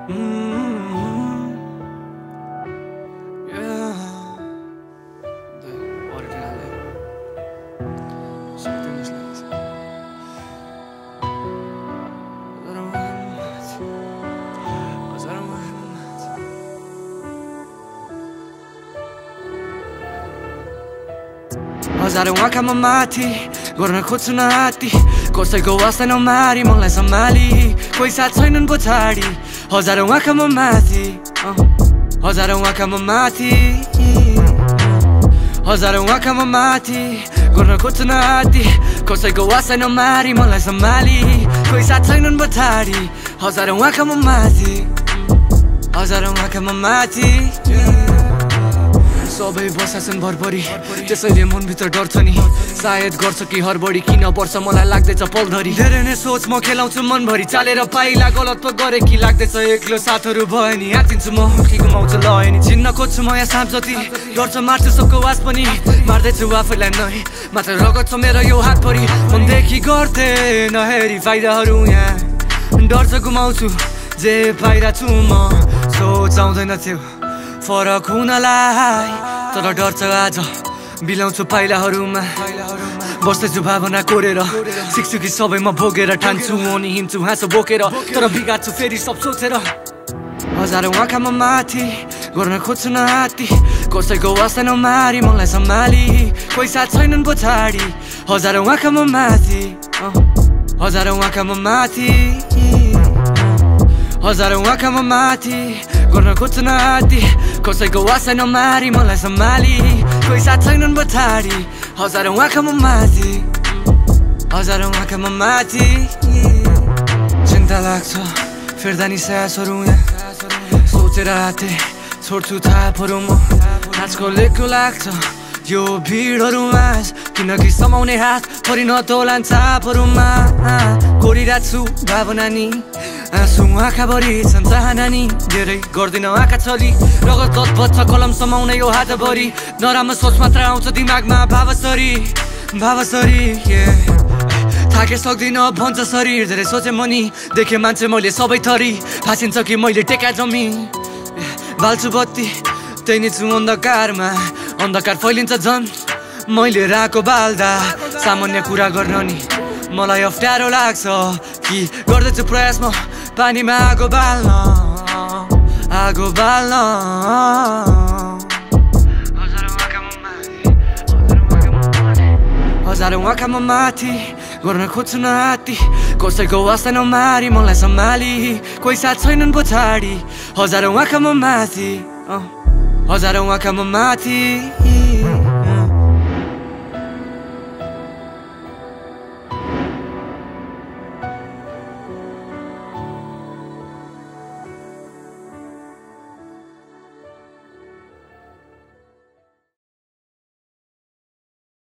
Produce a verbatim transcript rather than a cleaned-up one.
हजारौं आँखामा माथि गर्न खोज्छु न हाती कसैको वास्ता नमारी मलाई सम्हाली कोही साथ छैनन् पछाडि हजारौं आँखामा माथि हजारौं आँखामा माथि हजारौं आँखामा माथि गर्न खोज्छु न हाती कसैको वास्ता नमारी मलाई सम्हाली कोही साथ छैनन् पछाडि हजारौं आँखामा माथि हजारौं आँखामा माथि सबै बसाछन् भरभरि त्यसैले मनभित्र डर छ नि सायद गर्छ कि हरबडी किन पर्छ मलाई लाग्दैछ पलधरी धेरै नै सोच म खेलाउँछु मनभरि चालेर पाइला गलत पो गरे कि लाग्दैछ एक्लो साथहरू भयो नि हातिन्छु म कि गुमाउँछु लय नि चिन्न खोज्छु म यहाँ साँप जति डर छ मार्छु सबको वास पनि मार्दैछु आफैलाई नै मात्र रगत छ मेरो यो हातभरि मनदेखि गर्थे नहेरी फाइदाहरू यहाँ डर छ गुमाउँछु जे पाइरहेछु म सोचाउँदैन थियो फरक हुनलाई तर डर छ आज बिलाउँछु पाइलाहरूमा बस्दैछु भावना कोरेर सिक्छु कि सबै म भोगेर ठान्छु अनि हिँड्छु हाँसो बोकेर तर बिगार्छु फेरि सब सोचेर हजारौं आँखामा माथि गर्न खोज्छु न हाती कसैको वास्ता नमारी मलाई सम्हाली कोही साथ छैनन् पछाडि हजारौं आँखामा माथि हजारौं आँखामा माथि हजारौं आँखामा माथि गर्न खोज्छु न हाती कसैको वास्ता नमारी मलाई सम्हाली कोही साथ छैनन् पछाडि हजारौं आँखामा माथि हजारौं आँखामा माथि चिन्ता लाग्छ फिर्दा नि सासहरू यहाँ सोचेर हाते छोड्छु थापहरू म नाचको लेखको लाग्छ यो भिडहरूमा किनकि समाउने हात फरि नतोलान् छापहरूमा कोरिरहेको छु भावना नि आँसु आँखाभरि छन् चाहना नि धेरै गर्दिन आँखा छली रगत तत्पत छ कलम समाउने यो हातभरि नराम्रो सोच मात्र आउँछ दिमागमा भावसरी भावसरी थाके सक्दिन भन्छ शरीर धेरै सोचे मनी देखे मान्छे मैले सबै थरी फासिन्छ कि मैले टेका जमी बाल्छु बत्ती त्यही नै छु अन्धकारमा अन्धकार फैलिन्छ झन् मैले राको बाल्दा सामान्य कुरा गर्न नि मलाई अप्ठ्यारो लाग्छ कि गर्दैछु प्रयास म पानीमा आगो बाल्न आगो बाल्न हजारौं आँखामा माथि गर्न खोज्छु न हाती कसैको वास्ता नमारी मलाई सम्हाली कोही साथ छैनन् पछाडि हजारौं आँखामा माथि हजारौं आँखामा माथि